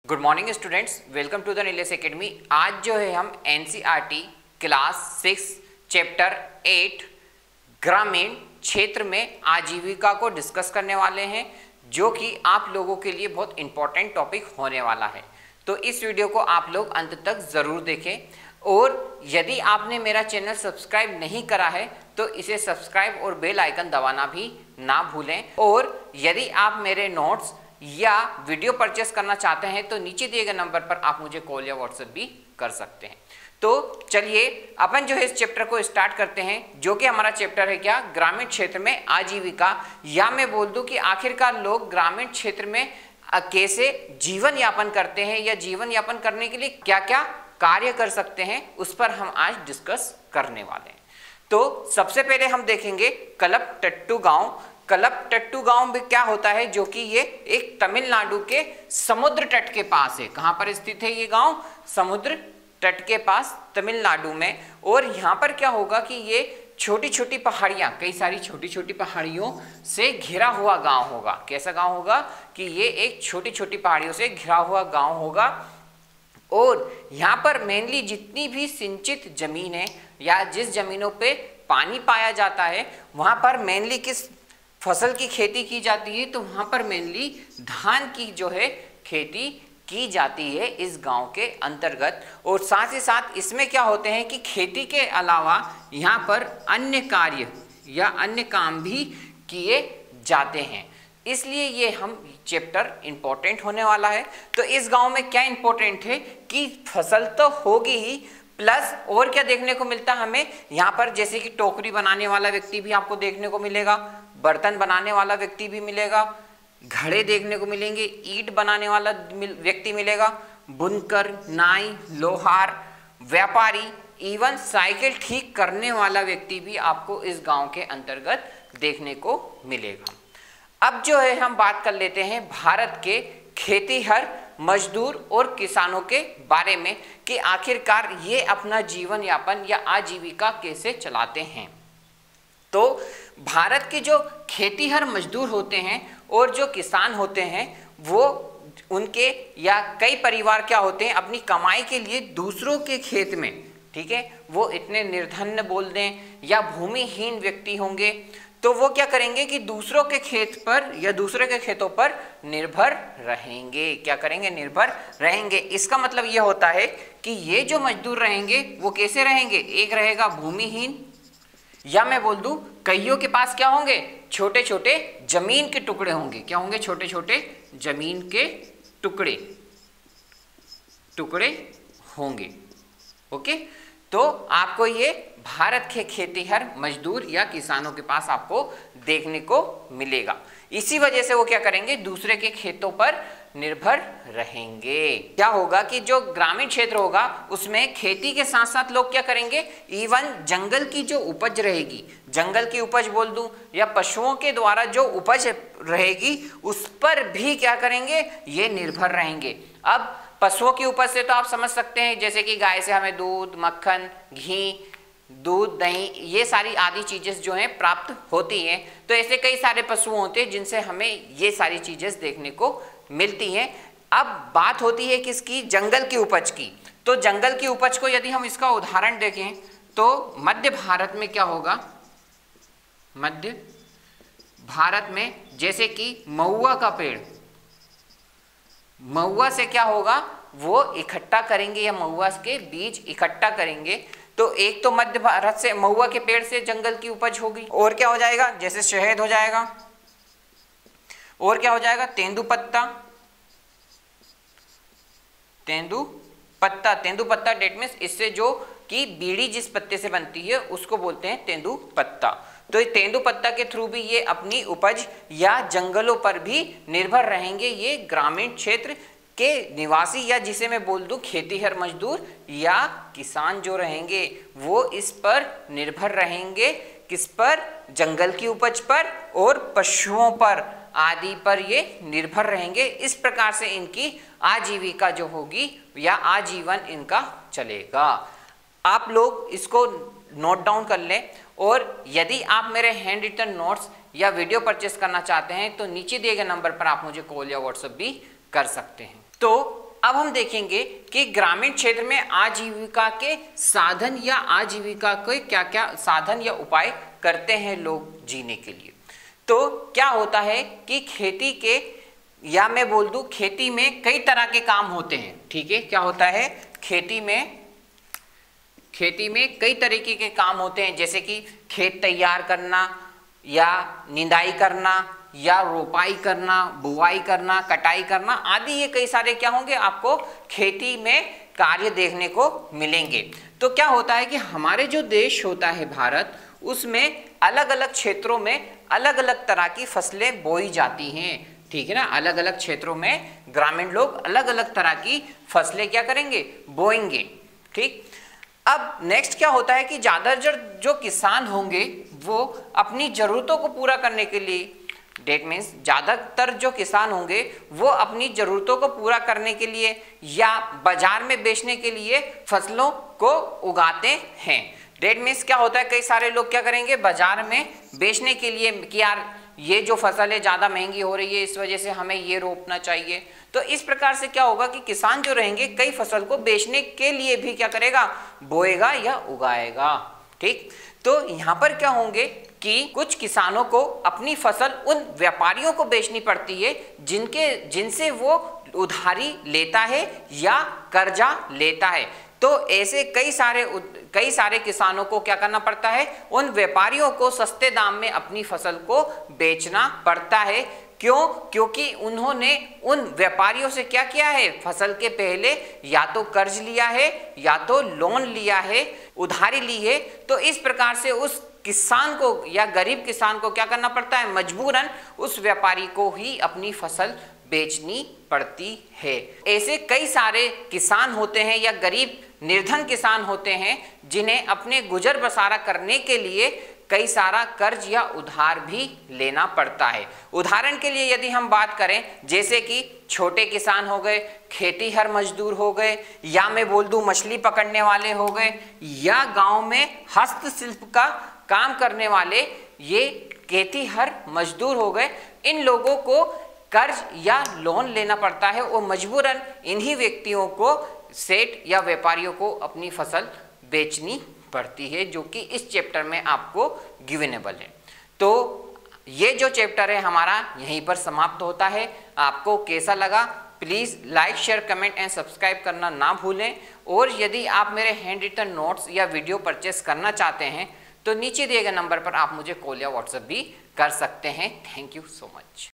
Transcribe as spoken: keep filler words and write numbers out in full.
Good morning students, welcome to the Nilesh academy. आज जो है हम NCERT class six chapter eight ग्रामीण क्षेत्र में आजीविका को डिस्कस करने वाले हैं, जो कि आप लोगों के लिए बहुत इंपॉर्टेंट टॉपिक होने वाला है। तो इस वीडियो को आप लोग अंत तक ज़रूर देखें, और यदि आपने मेरा चैनल सब्सक्राइब नहीं करा है तो इसे सब्सक्राइब और बेल आइकन दबाना भी ना भूलें। और यदि आप मेरे नोट्स या वीडियो परचेस करना चाहते हैं तो नीचे दिए गए नंबर पर आप मुझे कॉल या व्हाट्सएप भी कर सकते हैं। तो चलिए अपन जो है इस चैप्टर को स्टार्ट करते हैं, जो कि हमारा चैप्टर है क्या, ग्रामीण क्षेत्र में आजीविका। या मैं बोल दूं कि आखिरकार लोग ग्रामीण क्षेत्र में कैसे जीवन यापन करते हैं या जीवन यापन करने के लिए क्या क्या कार्य कर सकते हैं, उस पर हम आज डिस्कस करने वाले हैं। तो सबसे पहले हम देखेंगे कलपट्टू गांव। कलपट्टू गांव में क्या होता है, जो कि ये एक तमिलनाडु के समुद्र तट के पास है। कहां पर स्थित है ये गांव? समुद्र तट के पास तमिलनाडु में। और यहाँ पर क्या होगा कि ये छोटी छोटी पहाड़ियाँ, कई सारी छोटी छोटी पहाड़ियों से घिरा हुआ गांव होगा। कैसा गांव होगा कि ये एक छोटी छोटी पहाड़ियों से घिरा हुआ गांव होगा। और यहाँ पर मेनली जितनी भी सिंचित जमीन है या जिस जमीनों पे पानी पाया जाता है, वहाँ पर मेनली किस फसल की खेती की जाती है? तो वहाँ पर मेनली धान की जो है खेती की जाती है इस गांव के अंतर्गत। और साथ ही साथ इसमें क्या होते हैं कि खेती के अलावा यहाँ पर अन्य कार्य या अन्य काम भी किए जाते हैं, इसलिए ये हम चैप्टर इंपॉर्टेंट होने वाला है। तो इस गांव में क्या इंपॉर्टेंट है कि फसल तो होगी ही, प्लस और क्या देखने को मिलता है हमें यहाँ पर, जैसे कि टोकरी बनाने वाला व्यक्ति भी आपको देखने को मिलेगा, बर्तन बनाने वाला व्यक्ति भी मिलेगा, घड़े देखने को मिलेंगे, ईंट बनाने वाला व्यक्ति मिलेगा, बुनकर, नाई, लोहार, व्यापारी, इवन साइकिल ठीक करने वाला व्यक्ति भी आपको इस गांव के अंतर्गत देखने को मिलेगा। अब जो है हम बात कर लेते हैं भारत के खेतीहर मजदूर और किसानों के बारे में कि आखिरकार ये अपना जीवन यापन या आजीविका कैसे चलाते हैं। तो भारत के जो खेतीहर मजदूर होते हैं और जो किसान होते हैं, वो उनके या कई परिवार क्या होते हैं, अपनी कमाई के लिए दूसरों के खेत में, ठीक है, वो इतने निर्धन बोल दें या भूमिहीन व्यक्ति होंगे, तो वो क्या करेंगे कि दूसरों के खेत पर या दूसरे के खेतों पर निर्भर रहेंगे। क्या करेंगे? निर्भर रहेंगे। इसका मतलब ये होता है कि ये जो मजदूर रहेंगे वो कैसे रहेंगे? एक रहेगा भूमिहीन, या मैं बोल दूं कईयों के पास क्या होंगे, छोटे छोटे जमीन के टुकड़े होंगे। क्या होंगे? छोटे छोटे जमीन के टुकड़े टुकड़े होंगे। ओके, तो आपको ये भारत के खेतीहर मजदूर या किसानों के पास आपको देखने को मिलेगा। इसी वजह से वो क्या करेंगे, दूसरे के खेतों पर निर्भर रहेंगे। क्या होगा कि जो ग्रामीण क्षेत्र होगा उसमें खेती के साथ साथ लोग क्या करेंगे, इवन जंगल की जो उपज रहेगी, जंगल की उपज बोल दूं या पशुओं के द्वारा जो उपज रहेगी, उस पर भी क्या करेंगे, ये निर्भर रहेंगे। अब पशुओं की उपज से तो आप समझ सकते हैं, जैसे कि गाय से हमें दूध, मक्खन, घी, दूध, दही, ये सारी आदि चीजें जो हैं प्राप्त होती हैं। तो ऐसे कई सारे पशु होते हैं जिनसे हमें ये सारी चीजें देखने को मिलती हैं। अब बात होती है किसकी? जंगल की उपज की। तो जंगल की उपज को यदि हम इसका उदाहरण देखें तो मध्य भारत में क्या होगा, मध्य भारत में जैसे कि महुआ का पेड़, महुआ से क्या होगा, वो इकट्ठा करेंगे या महुआ के बीज इकट्ठा करेंगे। तो एक तो मध्य भारत से महुआ के पेड़ से जंगल की उपज होगी, और क्या हो जाएगा, जैसे शहद हो जाएगा, और क्या हो जाएगा, तेंदुपत्ता, तेंदुपत्ता तेंदुपत्ता डेट मीन्स इससे जो कि बीड़ी जिस पत्ते से बनती है उसको बोलते हैं तेंदुपत्ता। तो तेंदुपत्ता के थ्रू भी ये अपनी उपज या जंगलों पर भी निर्भर रहेंगे। ये ग्रामीण क्षेत्र के निवासी या जिसे मैं बोल दूं खेतीहर मजदूर या किसान जो रहेंगे, वो इस पर निर्भर रहेंगे। किस पर? जंगल की उपज पर और पशुओं पर आदि पर ये निर्भर रहेंगे। इस प्रकार से इनकी आजीविका जो होगी या आजीवन इनका चलेगा। आप लोग इसको नोट डाउन कर लें, और यदि आप मेरे हैंड रिटन नोट्स या वीडियो परचेस करना चाहते हैं तो नीचे दिए गए नंबर पर आप मुझे कॉल या व्हाट्सएप भी कर सकते हैं। तो अब हम देखेंगे कि ग्रामीण क्षेत्र में आजीविका के साधन या आजीविका के क्या क्या साधन या उपाय करते हैं लोग जीने के लिए। तो क्या होता है कि खेती के, या मैं बोल दूं खेती में कई तरह के काम होते हैं। ठीक है, क्या होता है खेती में, खेती में कई तरीके के काम होते हैं, जैसे कि खेत तैयार करना या निंदाई करना या रोपाई करना, बुआई करना, कटाई करना आदि, ये कई सारे क्या होंगे आपको खेती में कार्य देखने को मिलेंगे। तो क्या होता है कि हमारे जो देश होता है भारत, उसमें अलग अलग क्षेत्रों में अलग अलग तरह की फसलें बोई जाती हैं। ठीक है ना, अलग अलग क्षेत्रों में ग्रामीण लोग अलग अलग तरह की फसलें क्या करेंगे, बोएंगे। ठीक, अब नेक्स्ट क्या होता है कि ज्यादातर जो किसान होंगे वो अपनी जरूरतों को पूरा करने के लिए, डेट मीन्स ज्यादातर जो किसान होंगे वो अपनी जरूरतों को पूरा करने के लिए या बाजार में बेचने के लिए फसलों को उगाते हैं। डेट मीन्स क्या होता है, कई सारे लोग क्या करेंगे, बाजार में बेचने के लिए कि यार ये जो फसल है ज़्यादा महंगी हो रही है, इस वजह से हमें ये रोपना चाहिए। तो इस प्रकार से क्या होगा कि किसान जो रहेंगे कई फसल को बेचने के लिए भी क्या करेगा, बोएगा या उगाएगा। ठीक, तो यहाँ पर क्या होंगे कि कुछ किसानों को अपनी फसल उन व्यापारियों को बेचनी पड़ती है जिनके जिनसे वो उधारी लेता है या कर्जा लेता है। तो ऐसे कई सारे कई सारे किसानों को क्या करना पड़ता है, उन व्यापारियों को सस्ते दाम में अपनी फसल को बेचना पड़ता है। क्यों? क्योंकि उन्होंने उन व्यापारियों से क्या किया है, फसल के पहले या तो कर्ज लिया है या तो लोन लिया है, उधारी ली है। तो इस प्रकार से उस किसान को या गरीब किसान को क्या करना पड़ता है, मजबूरन उस व्यापारी को ही अपनी फसल बेचनी पड़ती है। ऐसे कई सारे किसान होते हैं या गरीब निर्धन किसान होते हैं जिन्हें अपने गुजर बसारा करने के लिए कई सारा कर्ज या उधार भी लेना पड़ता है। उदाहरण के लिए यदि हम बात करें, जैसे कि छोटे किसान हो गए, खेतीहर मजदूर हो गए, या मैं बोल दूं मछली पकड़ने वाले हो गए, या गांव में हस्तशिल्प का काम करने वाले ये खेतीहर मजदूर हो गए। इन लोगों को कर्ज या लोन लेना पड़ता है और मजबूरन इन्हीं व्यक्तियों को सेठ या व्यापारियों को अपनी फसल बेचनी पड़ती है, जो कि इस चैप्टर में आपको गिवेनेबल है। तो ये जो चैप्टर है हमारा यहीं पर समाप्त होता है। आपको कैसा लगा please like share comment and subscribe करना ना भूलें। और यदि आप मेरे हैंड रिटन नोट्स या वीडियो परचेस करना चाहते हैं तो नीचे दिए गए नंबर पर आप मुझे कॉल या व्हाट्सएप भी कर सकते हैं। Thank you so much.